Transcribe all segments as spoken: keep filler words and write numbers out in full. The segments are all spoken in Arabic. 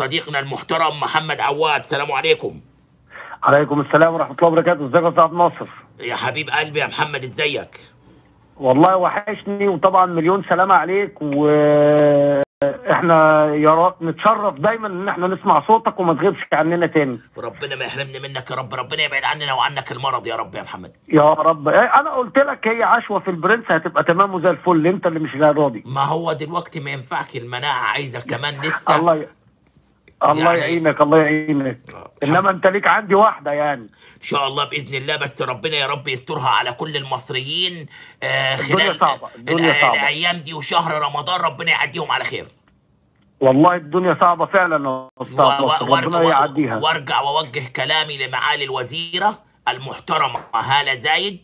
صديقنا المحترم محمد عواد. السلام عليكم. عليكم السلام ورحمة الله وبركاته. ازيك يا استاذ ناصر؟ يا حبيب قلبي يا محمد، ازيك؟ والله وحشني، وطبعا مليون سلامة عليك، واحنا يا رب نتشرف دايما ان احنا نسمع صوتك وما تغيبش عننا تاني. وربنا ما يحرمني منك يا رب، ربنا يبعد عننا وعنك المرض يا رب يا محمد. يا رب. انا قلت لك هي عشوة في البرنس هتبقى تمام وزي الفل، انت اللي مش راضي. ما هو دلوقتي ما ينفعش، المناعة عايزة كمان لسه. الله ي... الله يعني... يعينك الله يعينك. انما انت ليك عندي واحده يعني ان شاء الله باذن الله، بس ربنا يا رب يسترها على كل المصريين. آه خلال الدنيا صعبه، الدنيا صعبه الايام دي وشهر رمضان، ربنا يعديهم على خير. والله الدنيا صعبه فعلا يا استاذ نصر، ربنا يعديها. وارجع واوجه كلامي لمعالي الوزيره المحترمه هالة زايد،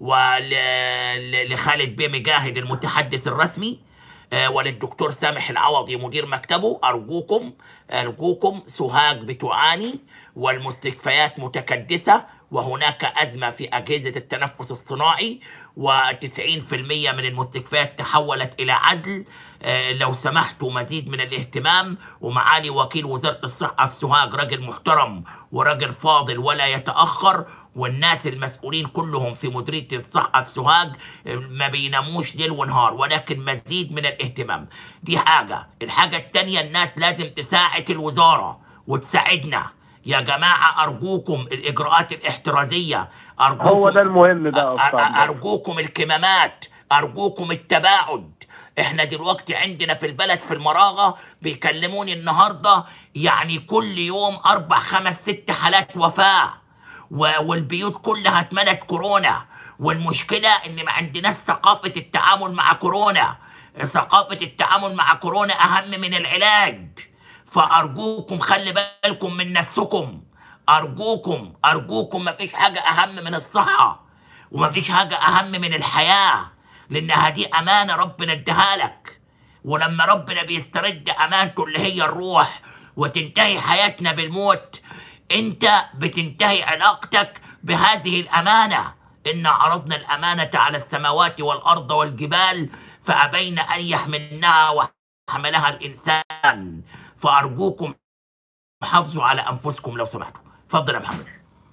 ولخالد بيه مجاهد المتحدث الرسمي، وللدكتور سامح العوضي مدير مكتبه. أرجوكم أرجوكم سوهاج بتعاني والمستشفيات متكدسة، وهناك أزمة في أجهزة التنفس الصناعي، وتسعين في المئة من المستشفيات تحولت إلى عزل. لو سمحتوا مزيد من الاهتمام. ومعالي وكيل وزارة الصحة في سوهاج راجل محترم وراجل فاضل ولا يتأخر، والناس المسؤولين كلهم في مديرية الصحة في سوهاج ما بيناموش ليل ونهار، ولكن مزيد من الاهتمام. دي حاجة. الحاجة التانية، الناس لازم تساعد الوزارة وتساعدنا يا جماعة. أرجوكم الإجراءات الاحترازية، أرجوكم هو ده المهم ده أصلاً. أرجوكم الكمامات، أرجوكم التباعد. احنا دلوقتي عندنا في البلد في المراغة بيكلموني النهاردة يعني كل يوم أربع خمس ست حالات وفاة، والبيوت كلها اتملت كورونا. والمشكلة ان ما عندناش ثقافة التعامل مع كورونا. ثقافة التعامل مع كورونا اهم من العلاج. فارجوكم خلي بالكم من نفسكم، ارجوكم ارجوكم. ما فيش حاجة اهم من الصحة، وما فيش حاجة اهم من الحياة، لانها دي امانة ربنا اداها لك. ولما ربنا بيسترد امانته اللي هي الروح وتنتهي حياتنا بالموت، انت بتنتهي علاقتك بهذه الامانة. إنا عرضنا الامانة على السماوات والارض والجبال فابين ان يحملنها وحملها الانسان. فارجوكم حافظوا على انفسكم لو سمحتوا. اتفضل يا محمد.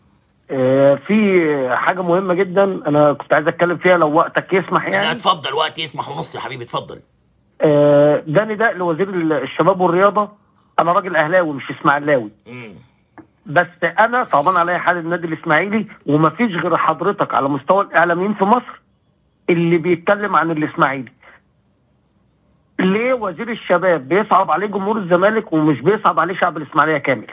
آه في حاجة مهمة جدا انا كنت عايز اتكلم فيها لو وقتك يسمح يعني. لا اتفضل، وقت يسمح ونص يا حبيبي، اتفضل. آه ده نداء لوزير الشباب والرياضة. انا راجل اهلاوي مش اسماعيلاوي، بس انا طبعا عليا حال النادي الاسماعيلي، ومفيش غير حضرتك على مستوى الاعلاميين في مصر اللي بيتكلم عن الاسماعيلي. ليه وزير الشباب بيصعب عليه جمهور الزمالك ومش بيصعب عليه شعب الاسماعيليه كامل؟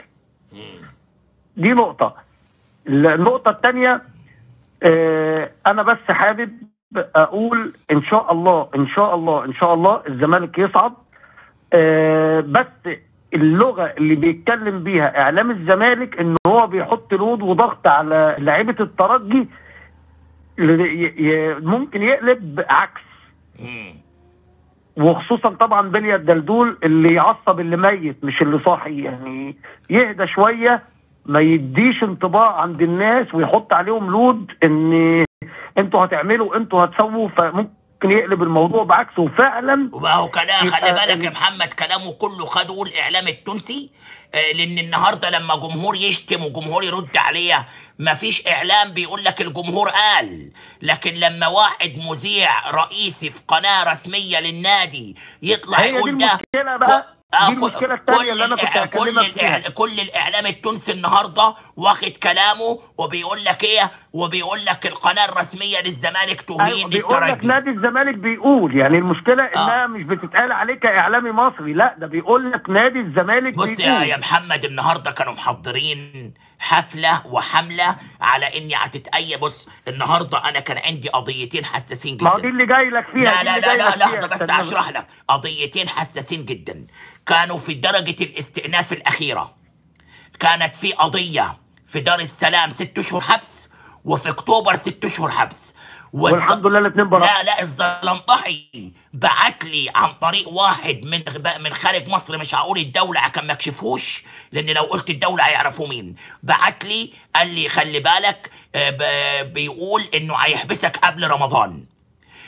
دي نقطه. النقطه الثانيه، آه انا بس حابب اقول ان شاء الله ان شاء الله ان شاء الله الزمالك يصعد. آه بس اللغة اللي بيتكلم بيها اعلام الزمالك ان هو بيحط لود وضغط على لعيبة الترجي ممكن يقلب عكس. وخصوصا طبعا بليا الدلدول اللي يعصب اللي ميت مش اللي صاحي، يعني يهدى شوية، ما يديش انطباع عند الناس ويحط عليهم لود ان انتوا هتعملوا انتوا هتسووا، فممكن يقلب الموضوع بعكسه. وفعلا وهو كلام، خلي بالك يا محمد، كلامه كله خدوا الاعلام التونسي. آه لان النهارده لما جمهور يشتم وجمهور يرد عليه مفيش اعلام بيقول لك الجمهور قال. لكن لما واحد مذيع رئيسي في قناه رسميه للنادي يطلع يقول ده، بقى دي المشكله الثانيه اللي انا كنت هكلمك فيها. كل الاعلام التونسي النهارده واخد كلامه وبيقول لك ايه، وبيقول لك القناه الرسميه للزمالك تهين أيوة بيقول لك نادي الزمالك بيقول، يعني المشكله آه. انها مش بتتقال عليك كاعلامي مصري، لا ده بيقول لك نادي الزمالك بص بيقول. بص يا محمد، النهارده كانوا محضرين حفله وحمله على اني هتتأيد. بص النهارده انا كان عندي قضيتين حساسين جدا. ما دي اللي جاي لك فيها. لا لا لا, لا لحظه بس هشرح لك. قضيتين حساسين جدا كانوا في درجة الاستئناف الأخيرة. كانت في قضية في دار السلام ست أشهر حبس، وفي أكتوبر ست أشهر حبس. والز... والحمد لله الاثنين براءة. لا لا الزلمطحي بعت لي عن طريق واحد من من خارج مصر، مش هقول الدولة عشان ما اكشفوش، لأن لو قلت الدولة هيعرفوا مين. بعت لي قال لي خلي بالك بيقول إنه هيحبسك قبل رمضان.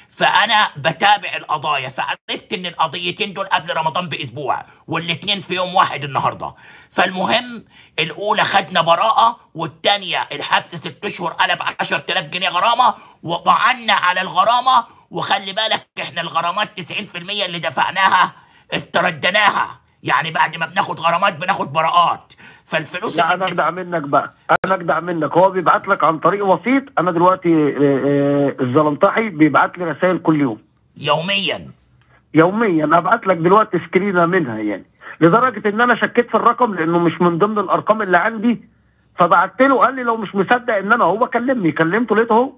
فانا بتابع القضايا، فعرفت ان القضيتين دول قبل رمضان باسبوع والاتنين في يوم واحد النهارده. فالمهم الاولى خدنا براءه، والتانيه الحبس ست اشهر قلب عشرة آلاف جنيه غرامه، وطعنا على الغرامه. وخلي بالك احنا الغرامات تسعين في المية اللي دفعناها استردناها، يعني بعد ما بناخد غرامات بناخد براءات. فالفلوس لا انا اجدع منك بقى، انا اجدع منك. هو بيبعت لك عن طريق وسيط. انا دلوقتي آه، آه، الزلنطحي بيبعت لي رسائل كل يوم يوميا يوميا. ابعت لك دلوقتي سكرينه منها، يعني لدرجه ان انا شكيت في الرقم لانه مش من ضمن الارقام اللي عندي. فبعت له، قال لي لو مش مصدق ان انا هو كلمني، كلمته لقيته اهو.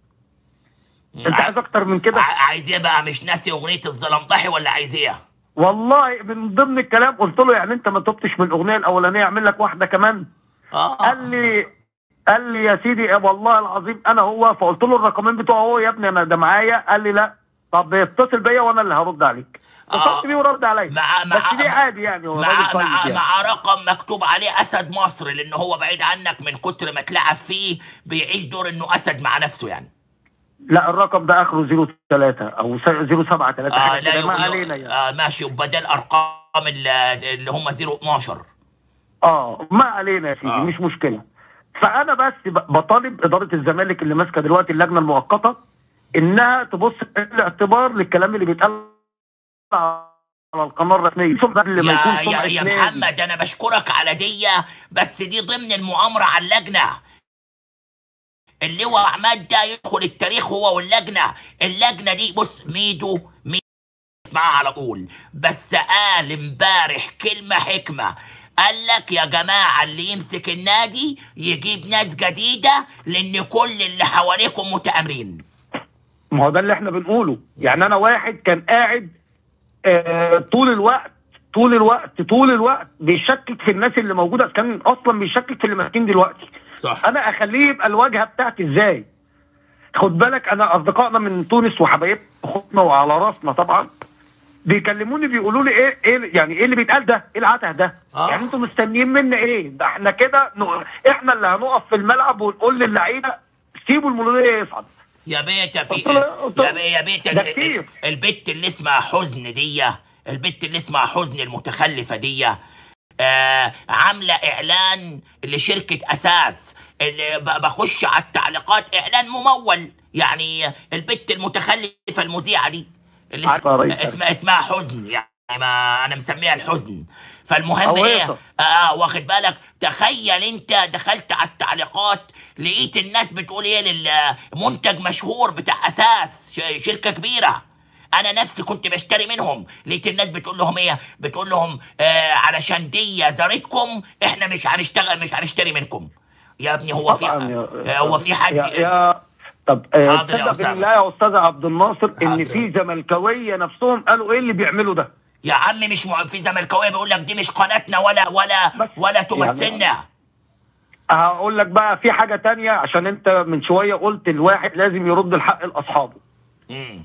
انت عايز اكتر من كده؟ عايز ايه بقى؟ مش ناسي اغنيه الزلمطحي ولا عايز ايه؟ والله من ضمن الكلام قلت له يعني انت ما تبتش من الاغنيه الاولانيه، اعمل لك واحده كمان. اه قال لي قال لي يا سيدي والله العظيم انا هو. فقلت له الرقمين بتوعه هو يا ابني، انا ده معايا. قال لي لا، طب اتصل بيا وانا اللي هرد عليك. اتصلت بيه ورد عليا. مع مع بس دي عادي يعني، هو مع راجل طيب مع, يعني. مع رقم مكتوب عليه اسد مصر، لان هو بعيد عنك من كتر ما اتلعب فيه بيعيش دور انه اسد مع نفسه يعني. لا الرقم ده اخره صفر ثلاثة او صفر سبعة ثلاثة آه حاجه لا كده، ما يب... علينا يعني. آه ماشي، وبدل ارقام اللي, اللي هم صفر اتناشر. اه ما علينا يا سيدي، آه. مش مشكله. فانا بس بطالب اداره الزمالك اللي ماسكه دلوقتي اللجنه المؤقته انها تبص بالاعتبار للكلام اللي بيتقال على القناه الرسميه. اللي ما يكون يا يا, يا نادي. محمد انا بشكرك على دي، بس دي ضمن المؤامره على اللجنه. اللواء عماد ده يدخل التاريخ هو واللجنه. اللجنه دي بص ميدو ميدو معاه على طول، بس قال امبارح كلمه حكمه. قال لك يا جماعه اللي يمسك النادي يجيب ناس جديده لان كل اللي حواليكم متآمرين. ما هو ده اللي احنا بنقوله. يعني انا واحد كان قاعد آه طول الوقت طول الوقت طول الوقت بيشكك في الناس اللي موجوده، كان اصلا بيشكك في اللي ماسكين دلوقتي. صح. انا اخليه يبقى الواجهه بتاعتي ازاي؟ خد بالك انا اصدقائنا من تونس وحبايبنا اخواتنا وعلى راسنا طبعا بيكلموني بيقولوا لي ايه ايه يعني ايه اللي بيتقال ده؟ ايه العته ده؟ آه. يعني انتوا مستنيين منا ايه؟ ده احنا كده ن- احنا اللي هنقف في الملعب ونقول للعيبه سيبوا المولوديه يصعد. يا بيتا في قلت له- قلت له يا بي يا بيتا ده ال- كتير. البت اللي اسمها حزن دي، البت اللي اسمها حزن المتخلفه دي، آه عامله اعلان لشركه اساس. اللي ب- بخش على التعليقات اعلان ممول، يعني البت المتخلفه المذيعه دي اللي اسم... عارفة يا ريس. اسمها اسمها حزن، يعني ما انا مسميها الحزن. فالمهم ايه، عويصة. آه واخد بالك؟ تخيل انت دخلت على التعليقات لقيت الناس بتقول ايه للمنتج مشهور بتاع اساس، ش- شركه كبيره. انا نفسي كنت بشتري منهم، لقيت الناس بتقول لهم ايه، بتقول لهم آه علشان دي زارتكم احنا مش هنشتغل مش هنشتري منكم. يا ابني هو في طبعا يا- آه، هو في حد يا, يا طب آه، حاضر يا تصدق أسامة. بالله يا استاذ عبد الناصر ان حاضر. في زملكاويه نفسهم قالوا ايه اللي بيعملوا ده؟ يا عم مش م... في زملكاويه بيقول لك دي مش قناتنا ولا ولا بس ولا تمثلنا. هقول لك بقى في حاجه تانية، عشان انت من شويه قلت الواحد لازم يرد الحق لاصحابه. امم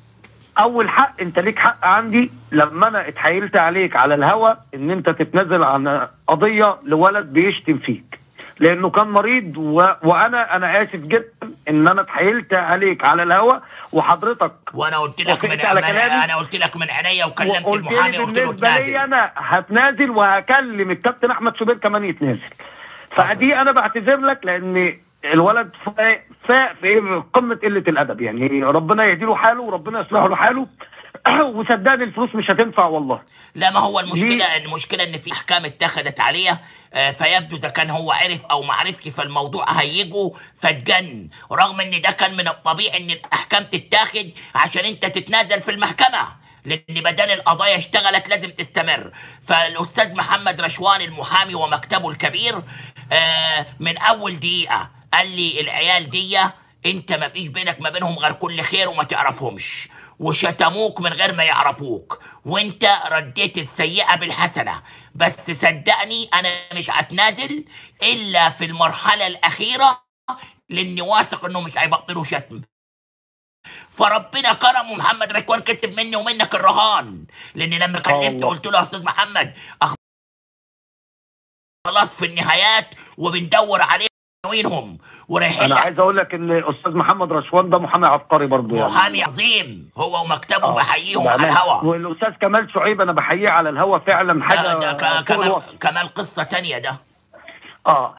اول حق انت ليك حق عندي لما انا اتحايلت عليك على الهوا ان انت تتنازل عن قضيه لولد بيشتم فيك لانه كان مريض و... وانا انا اسف جدا ان انا اتحايلت عليك على الهوا وحضرتك وانا قلت لك من وافقت على من- كلامي. انا قلت لك من عينيا وكلمت وقلت لي المحامي وقلت له بالنسبه لي تنازل. انا هتنازل وهكلم الكابتن احمد شوبير كمان يتنازل. فدي انا بعتذر لك لان الولد فاق فاق في قمه قله الادب، يعني ربنا يهدي له حاله وربنا يصلح له حاله. وصدقني الفلوس مش هتنفع والله. لا ما هو المشكله ليه؟ المشكله ان في احكام اتخذت عليه، آه، فيبدو اذا كان هو عرف او ما عرفش فالموضوع هيجه فاتجن، رغم ان ده كان من الطبيعي ان الاحكام تتاخد عشان انت تتنازل في المحكمه، لان بدل القضايا اشتغلت لازم تستمر. فالاستاذ محمد رشوان المحامي ومكتبه الكبير آه، من اول دقيقه قال لي العيال دي انت ما فيش بينك ما بينهم غير كل خير وما تعرفهمش، وشتموك من غير ما يعرفوك، وانت رديت السيئة بالحسنة. بس صدقني انا مش هتنازل الا في المرحلة الاخيرة، لاني واثق انه مش هيبطلوا شتم. فربنا كرم ومحمد رشوان كسب مني ومنك الرهان، لان لما كلمت قلت له يا استاذ محمد أخ... خلاص في النهايات وبندور عليه عناوينهم ورايحين انا لك. عايز اقول لك ان استاذ محمد رشوان ده محامي عبقري برضه يعني. محامي عظيم هو ومكتبه، آه، بحييهم على بأمانة. الهوا. والاستاذ كمال شعيب انا بحييه على الهوا فعلا، حاجه ده, ده ك- فوق كمال الوصف. كمال قصة تانية ده. اه